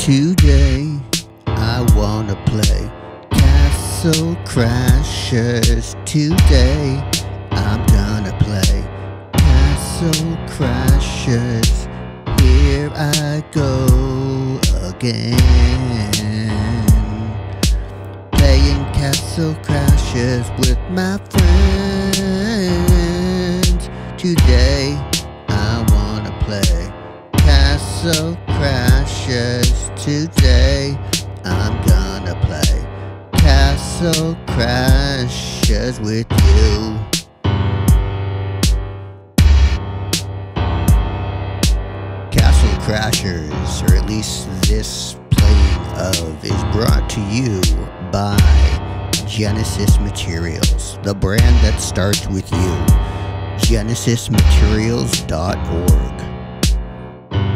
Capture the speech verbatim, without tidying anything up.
Today I wanna play Castle Crashers. Today I'm gonna play Castle Crashers. Here I go again, playing Castle Crashers with my friends. Today I wanna play Castle Crashers. Today I'm gonna play Castle Crashers with you. Castle Crashers, or at least this playing of, is brought to you by Genesis Materials, the brand that starts with you. genesis materials dot org.